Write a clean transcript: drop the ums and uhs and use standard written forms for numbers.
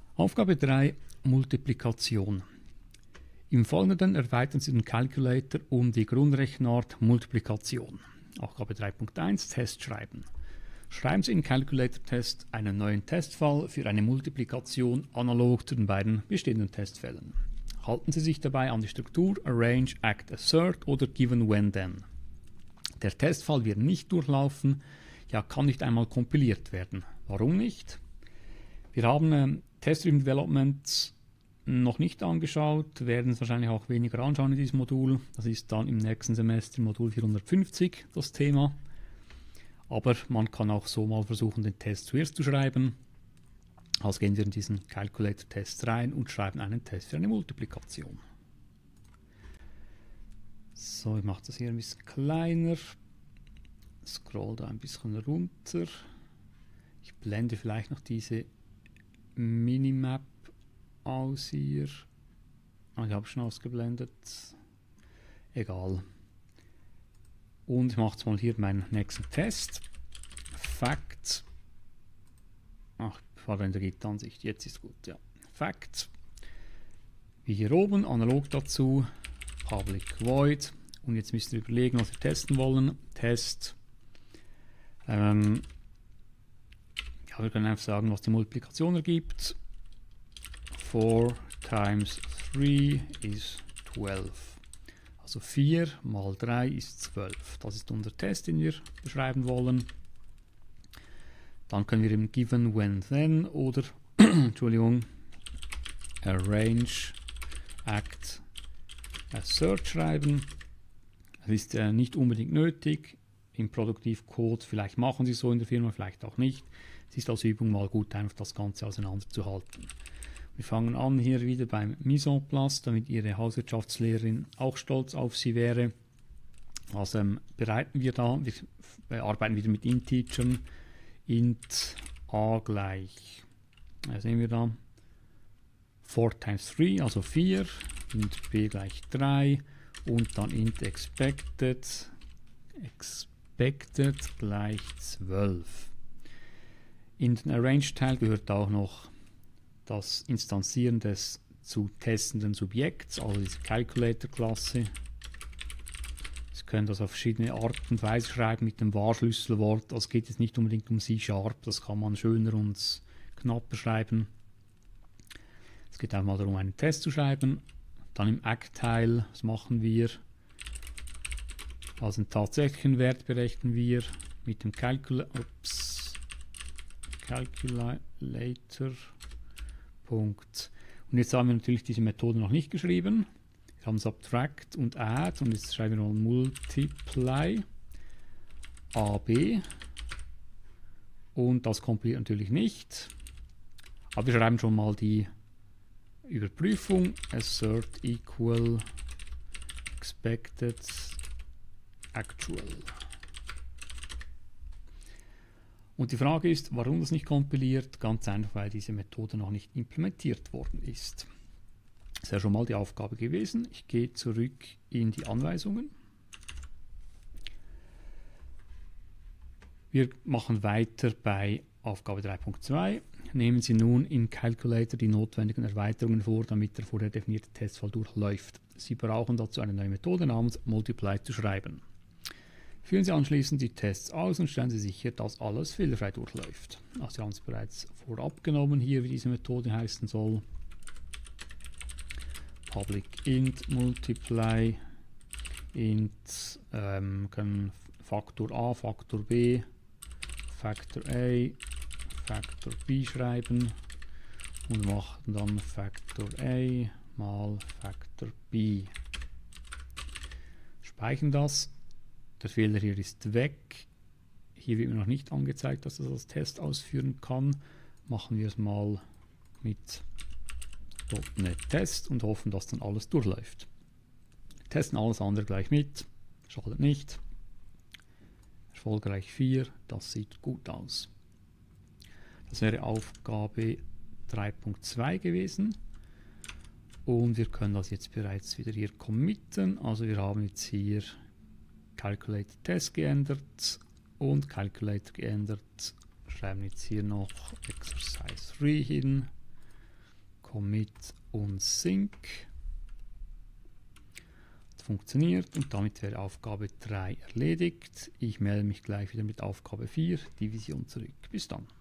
Aufgabe 3, Multiplikation. Im Folgenden erweitern Sie den Calculator um die Grundrechenart Multiplikation. Aufgabe 3.1, Test schreiben. Schreiben Sie in Calculator Test einen neuen Testfall für eine Multiplikation analog zu den beiden bestehenden Testfällen. Halten Sie sich dabei an die Struktur Arrange, Act, Assert oder Given When Then. Der Testfall wird nicht durchlaufen, ja kann nicht einmal kompiliert werden. Warum nicht? Wir haben Test-Driven Development noch nicht angeschaut, werden es wahrscheinlich auch weniger anschauen in diesem Modul. Das ist dann im nächsten Semester Modul 450 das Thema. Aber man kann auch so mal versuchen, den Test zuerst zu schreiben. Also gehen wir in diesen Calculator-Test rein und schreiben einen Test für eine Multiplikation. So, ich mache das hier ein bisschen kleiner. Scroll da ein bisschen runter. Ich blende vielleicht noch diese Minimap aus hier. Ich habe schon ausgeblendet. Egal. Und ich mache jetzt mal hier meinen nächsten Test. Fact. Ach, ich war in der Git-Ansicht. Jetzt ist gut, ja. Fact. Wie hier oben, analog dazu. Public Void. Und jetzt müsst ihr überlegen, was wir testen wollen. Test. Ja, wir können einfach sagen, was die Multiplikation ergibt. 4 times 3 is 12. Also 4 mal 3 ist 12. Das ist unser Test, den wir beschreiben wollen. Dann können wir im Given When Then oder Entschuldigung, Arrange, Act, Assert schreiben. Das ist nicht unbedingt nötig. Im Produktivcode, vielleicht machen Sie es so in der Firma, vielleicht auch nicht. Es ist als Übung mal gut, einfach das Ganze auseinanderzuhalten. Wir fangen an hier wieder beim Mise en place, damit Ihre Hauswirtschaftslehrerin auch stolz auf Sie wäre. Also bereiten wir da, wir arbeiten wieder mit Int-Teachern. Int a gleich, sehen wir da, 4 times 3, also 4, int b gleich 3 und dann int expected gleich 12. In den Arrange-Teil gehört auch noch das Instanzieren des zu testenden Subjekts, also diese Calculator-Klasse. Sie können das auf verschiedene Art und Weise schreiben mit dem Wahrschlüsselwort. Also geht es nicht unbedingt um C#, das kann man schöner und knapper schreiben. Es geht einmal darum, einen Test zu schreiben. Dann im Act-Teil, was machen wir? Also einen tatsächlichen Wert berechnen wir mit dem Calculator. Punkt. Und jetzt haben wir natürlich diese Methode noch nicht geschrieben. Wir haben Subtract und Add und jetzt schreiben wir mal Multiply AB und das kompiliert natürlich nicht. Aber wir schreiben schon mal die Überprüfung assert equal expected actual. Und die Frage ist, warum das nicht kompiliert? Ganz einfach, weil diese Methode noch nicht implementiert worden ist. Das ist ja schon mal die Aufgabe gewesen. Ich gehe zurück in die Anweisungen. Wir machen weiter bei Aufgabe 3.2. Nehmen Sie nun in Calculator die notwendigen Erweiterungen vor, damit der vorher definierte Testfall durchläuft. Sie brauchen dazu eine neue Methode namens Multiply zu schreiben. Führen Sie anschließend die Tests aus und stellen Sie sicher, dass alles fehlerfrei durchläuft. Also Sie haben es bereits vorab genommen hier, wie diese Methode heißen soll. Public int multiply int können Faktor A, Faktor B, Faktor A, Faktor B schreiben und machen dann Faktor A mal Faktor B. Speichern das. Der Fehler hier ist weg. Hier wird mir noch nicht angezeigt, dass das als Test ausführen kann. Machen wir es mal mit .NET Test und hoffen, dass dann alles durchläuft. Testen alles andere gleich mit. Schadet nicht. Erfolgreich 4. Das sieht gut aus. Das wäre Aufgabe 3.2 gewesen. Und wir können das jetzt bereits wieder hier committen. Also wir haben jetzt hier Calculator Test geändert und Calculator geändert. Schreiben jetzt hier noch Exercise 3 hin. Commit und Sync. Das funktioniert und damit wäre Aufgabe 3 erledigt. Ich melde mich gleich wieder mit Aufgabe 4, Division zurück. Bis dann.